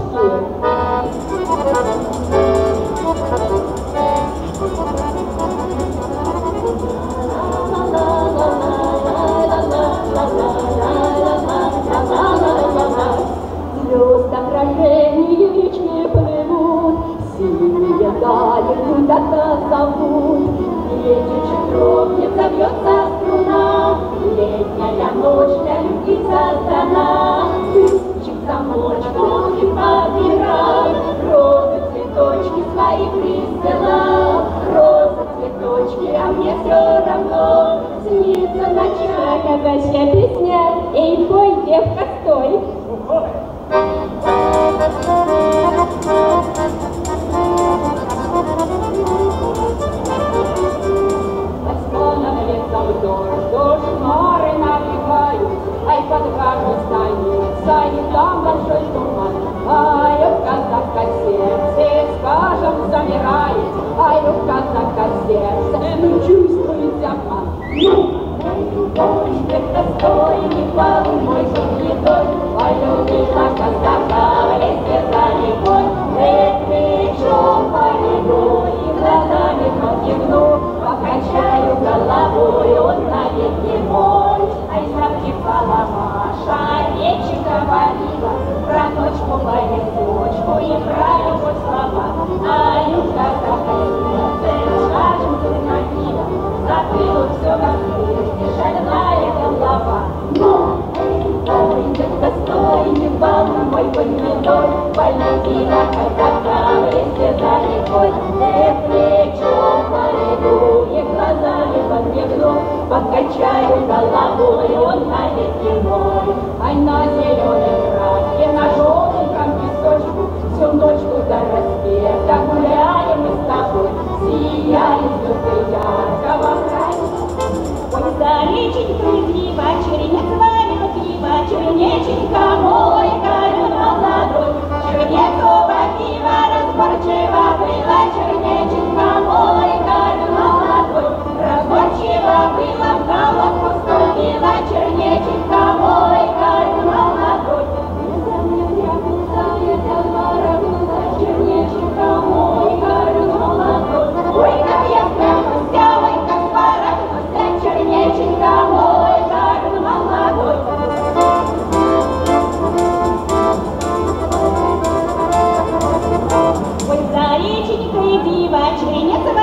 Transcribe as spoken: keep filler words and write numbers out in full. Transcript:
Звезд отражения речные плывут, синие дали куда-то зовут. Ветер шитров забьется струна, летняя ночь для любви создана. Сыщик замочку и подбирал, розы цветочки свои присылал. Розы цветочки, а мне все равно снится ночами. Казачья песня, эй, пой, девка, стой. Восьмоном летом дождь, дождь хмары набегают, ай, под каждой станицей там большой туман. Ай, у казака сердце, скажем, замирает, ай, у казака сердце, ну чувствует обман. Дождь, стой, не полумой, гнетой, полюбила казака в лесе за рекой. Эх, плечом поведу и глазами протягну, покачаю головой, он навек не мой. Ай, запрягала Маша, речи говорила, про дочку мою дочку и про любовь слова. Ай, у казака сердце, скажем, знаменита, забыла все как прежде, шальная голова. Но, ой, детка, стой, не волна мой поднялой, полетела казака в лесе за рекой. Эх, плечом поведу и глазами подмигну, покачаю головой, он навеки мой. Ай, на зеленой травке, на желтеньком песочку, всю ночку до рассвета гуляем мы с тобой, сияет звезды яркого праздника. Ой, за реченькой пива, черенец варит пива, чернеченька мой, король молодой. Чернецова пива разборчиво было, чернеченька мой, король молодой. Разборчиво было, в головку ступила, чернеченька мой, король молодой. Чернеченька мой, король молодой. Ой, как я спрятался, ой, как спарахнулся, чернеченька мой, король молодой. Ой, за реченькой пива, черенец